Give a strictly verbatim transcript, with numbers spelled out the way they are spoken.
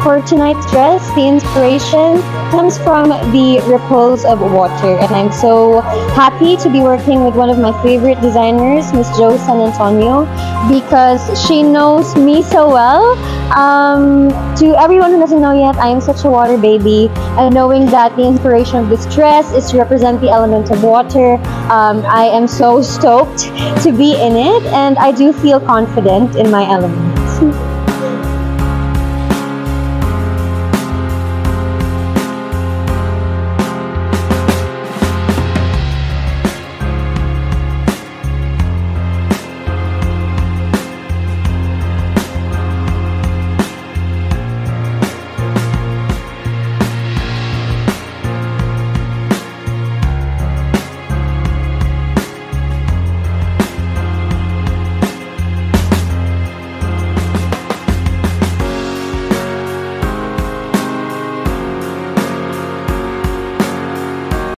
for tonight's dress, the inspiration comes from the ripples of water, and I'm so happy to be working with one of my favorite designers, Miss Jo San Antonio, because she knows me so well. Um, to everyone who doesn't know yet, I am such a water baby, and knowing that the inspiration of this dress is to represent the element of water, um, I am so stoked to be in it, and I do feel confident in my element.